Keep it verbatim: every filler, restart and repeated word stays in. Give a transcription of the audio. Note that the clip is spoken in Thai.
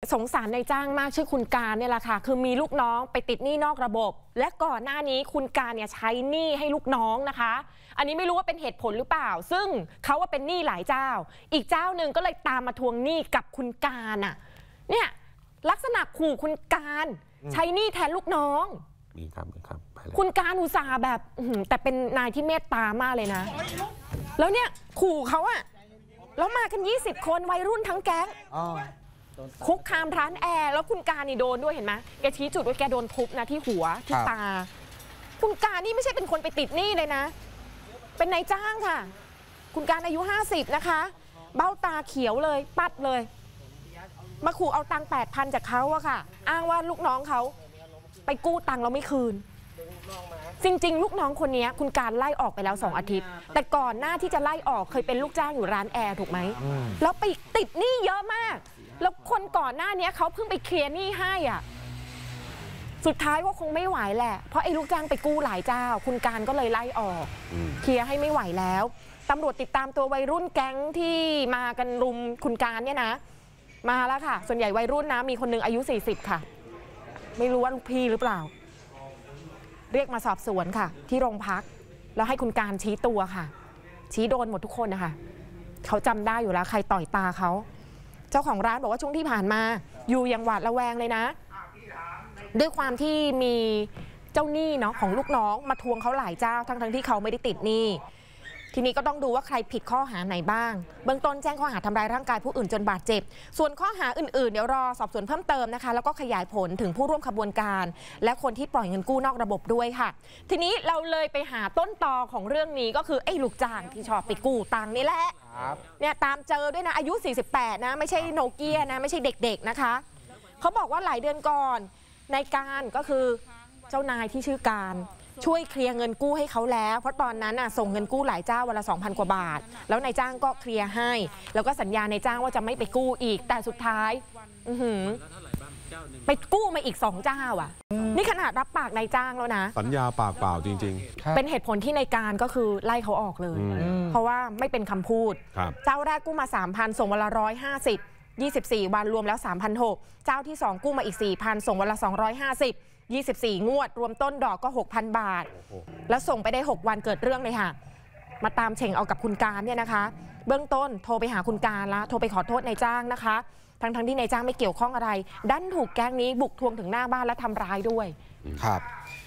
สงสารนายจ้างมากชื่อคุณการเนี่ยแหละค่ะคือมีลูกน้องไปติดหนี้นอกระบบและก่อนหน้านี้คุณการเนี่ยใช้หนี้ให้ลูกน้องนะคะอันนี้ไม่รู้ว่าเป็นเหตุผลหรือเปล่าซึ่งเขาว่าเป็นหนี้หลายเจ้าอีกเจ้าหนึ่งก็เลยตามมาทวงหนี้กับคุณการอ่ะเนี่ยลักษณะขู่คุณการใช้หนี้แทนลูกน้องมีครับมีครับคุณการอุตส่าห์แบบแต่เป็นนายที่เมตตามากเลยนะแล้วเนี่ยขู่เขาอะแล้วมากันยี่สิบคนวัยรุ่นทั้งแก๊งคุกคามร้านแอร์แล้วคุณการนี่โดนด้วยเห็นไหมแกชี้จุดว่าแกโดนทุบนะที่หัวที่ตาคุณการนี่ไม่ใช่เป็นคนไปติดหนี้เลยนะเป็นนายจ้างค่ะคุณการอายุห้าสิบนะคะเบ้าตาเขียวเลยปัดเลยมาขู่เอาตังค์แปดพันจากเขาอะค่ะอ้างว่าลูกน้องเขาไปกู้ตังค์เราไม่คืนจริงๆลูกน้องคนนี้คุณการไล่ออกไปแล้วสองอาทิตย์แต่ก่อนหน้าที่จะไล่ออกเคยเป็นลูกจ้างอยู่ร้านแอร์ถูกไหมแล้วไปติดหนี้เยอะมากแล้วคนก่อนหน้านี้เขาเพิ่งไปเคลียร์หนี้ให้อ่ะสุดท้ายก็คงไม่ไหวแหละเพราะไอ้ลูกจ้างไปกู้หลายเจ้าคุณการก็เลยไล่ออกเคลียร์ให้ไม่ไหวแล้วตำรวจติดตามตัววัยรุ่นแก๊งที่มากันรุมคุณการเนี่ยนะมาแล้วค่ะส่วนใหญ่วัยรุ่นนะมีคนนึงอายุสี่สิบค่ะไม่รู้ว่าลูกพี่หรือเปล่าเรียกมาสอบสวนค่ะที่โรงพักแล้วให้คุณการชี้ตัวค่ะชี้โดนหมดทุกคนนะคะเขาจำได้อยู่แล้วใครต่อยตาเขาเจ้าของร้านบอกว่าช่วงที่ผ่านมาอยู่อย่างหวาดระแวงเลยนะด้วยความที่มีเจ้าหนี้เนาะของลูกน้องมาทวงเขาหลายเจ้าทั้งทั้งที่เขาไม่ได้ติดหนี้ทีนี้ก็ต้องดูว่าใครผิดข้อหาไหนบ้างเบื้องต้นแจ้งข้อหาทำร้ายร่างกายผู้อื่นจนบาดเจ็บส่วนข้อหาอื่นๆเดี๋ยวรอสอบสวนเพิ่มเติมนะคะแล้วก็ขยายผลถึงผู้ร่วมขบวนการและคนที่ปล่อยเงินกู้นอกระบบด้วยค่ะทีนี้เราเลยไปหาต้นตอของเรื่องนี้ก็คือไอ้ลูกจ้างที่ชอบไปกู้ตังค์นี่แหละเนี่ยตามเจอด้วยนะอายุสี่สิบแปดนะไม่ใช่โนเกียนะไม่ใช่เด็กๆนะคะเขาบอกว่าหลายเดือนก่อนนายการก็คือเจ้านายที่ชื่อการช่วยเคลียร์เงินกู้ให้เขาแล้วเพราะตอนนั้นน่ะส่งเงินกู้หลายเจ้าวันละ สองพัน กว่าบาทแล้วนายจ้างก็เคลียร์ให้แล้วก็สัญญานายจ้างว่าจะไม่ไปกู้อีกแต่สุดท้ายอื้อหือไปกู้มาอีกสองเจ้าอ่ะนี่ขนาดรับปากนายจ้างแล้วนะสัญญาปากเปล่าจริงๆเป็นเหตุผลที่นายการก็คือไล่เขาออกเลยเพราะว่าไม่เป็นคำพูดเจ้าแรกกู้มา สามพัน ส่งวันละหนึ่งร้อยห้าสิบ ยี่สิบสี่วันรวมแล้ว สามพันหกร้อย เจ้าที่สองกู้มาอีก สี่พัน ส่งวันละสองร้อยห้าสิบยี่สิบสี่งวดรวมต้นดอกก็ หกพัน บาทแล้วส่งไปได้หกวันเกิดเรื่องเลยค่ะมาตามเฉ่งเอากับคุณการเนี่ยนะคะเบื้องต้นโทรไปหาคุณการละโทรไปขอโทษนายจ้างนะคะทั้งทั้งที่นายจ้างไม่เกี่ยวข้องอะไรดันถูกแก๊งนี้บุกทวงถึงหน้าบ้านและทำร้ายด้วยครับ